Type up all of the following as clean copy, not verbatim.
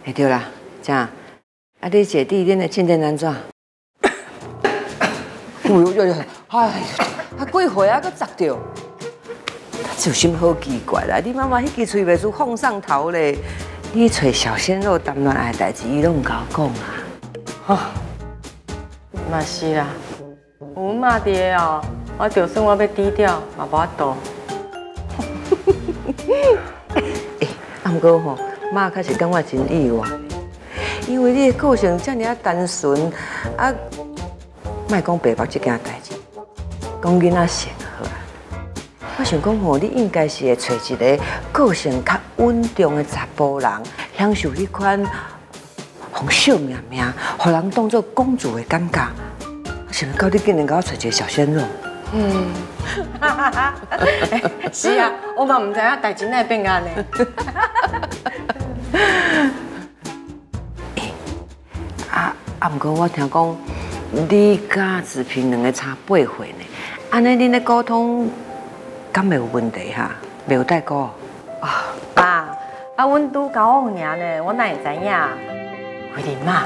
哎对啦，这样，啊你姐弟恁的进展安怎？哎，啊几岁啊，搁砸着？有心好奇怪啦！你妈妈迄支嘴袂输放上头咧，你找小鲜肉谈恋爱代志，伊拢唔甲我讲啊。 哦，嘛是啦，有阮妈爹哦，我就算我要低调，嘛无法度。 啊，不过吼，妈确实感觉真意外，因为你的个性遮尔啊单纯，啊，莫讲白目这件代志，讲囡仔性好啊。我想讲吼，你应该是会找一个个性较稳重的查甫人，享受迄款红笑命命，互人当做公主的感觉。我想到你竟然甲我找一个小鲜肉。 是啊，我嘛唔知影代志哪会变安尼。 不过我听讲，你甲志平两个差8岁呢，安尼恁咧沟通，敢袂有问题哈？袂有代沟？ 啊，爸，阮拄交往尔呢，我哪会知影？慧玲妈，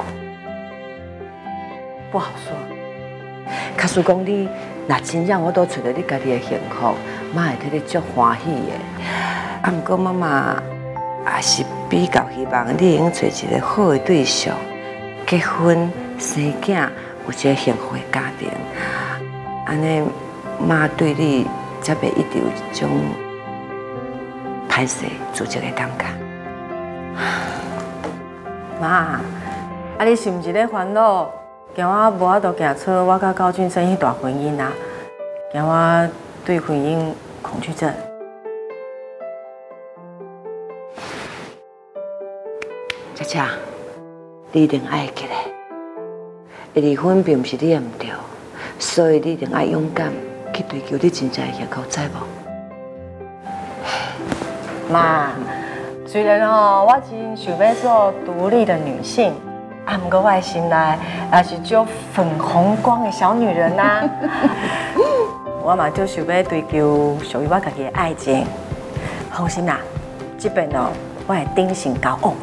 不好说。 假使讲你若真正我都找到你家己的幸福，妈会替你足欢喜的。不过妈妈也是比较希望你能找一个好的对象，结婚生囝，有一个幸福的家庭。安尼妈对你才袂一直有一种歹势自责的感觉。 妈，你是毋是咧烦恼？惊我无法度行出我甲高俊生迄段婚姻啊！惊我对婚姻恐惧症。 佳佳，你一定爱起来。离婚并不是你的唔对，所以你一定爱勇敢去追求你真正的幸福，知无？ 妈，虽然我真想要做独立的女性。不过我的心内也是种粉红光的小女人呐、我嘛就想要追求属于我家己的爱情。放心啦，这边我会顶心交往。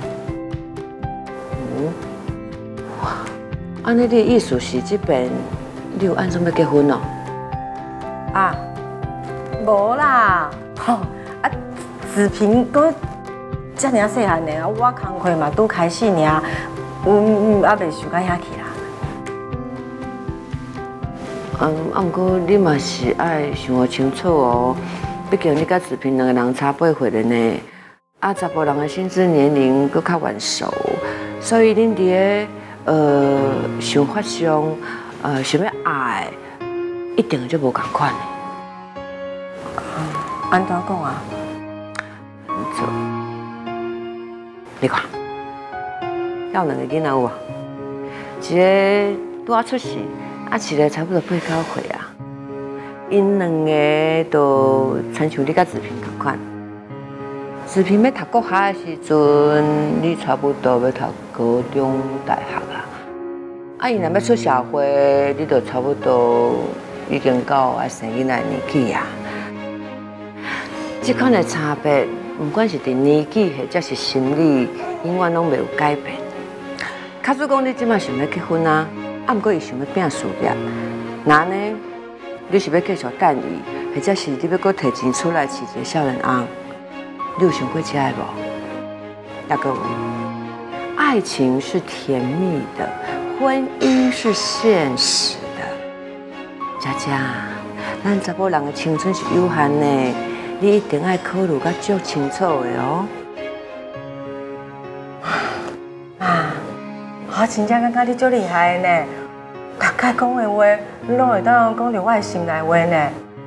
哇，安尼你的意思是这边你有按怎要结婚哦？ 啊，无啦，子平哥遮尔细汉呢，我工课嘛拄开始尔。还袂想到遐去啦。不过你嘛是爱想好清楚哦，毕竟你甲子平两个人差8岁的呢，查甫人的心智年龄搁较晚熟，所以恁伫想法上，想要爱，一定就无共款的。 安怎讲啊？ 你看。要两个囡仔有啊，一个拄啊出世，一个差不多8、9岁啊。因两个都亲像你甲子平同款。子平要读国校的时阵，你差不多要读高中、大学啊。伊若要出社会，你就差不多已经到爱生囡仔的年纪啊。这款的差别，不管是伫年纪或者是心理，永远拢袂有改变。假使讲你即摆想要结婚啊，不过伊想要拼事业，那呢，你是要继续等伊，或者是你要搁摕钱出来饲一个少年翁，你有想过这个无？大哥，爱情是甜蜜的，婚姻是现实的。佳佳，咱查某人的青春是有限的，你一定要考虑甲足清楚的哦。 我真正感觉你足厉害的呢，大概讲的话，你拢会当讲着我的心内话呢。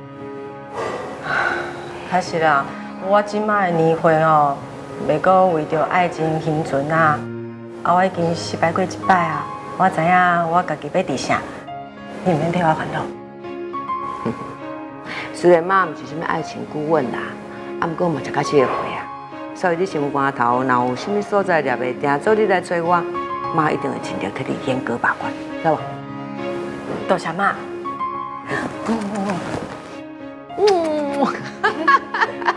还是啦，我即摆的年岁袂阁为着爱情幸存啊！我已经失败过一摆啊，我知影我家己要伫啥，你毋免替我烦恼。 虽然妈毋是什么爱情顾问啦，不过嘛才到这个岁啊，所以你心肝头若有什么所在抓袂定，做你来找我。妈一定会尽力替你严格把关，知道吧？ 多谢妈。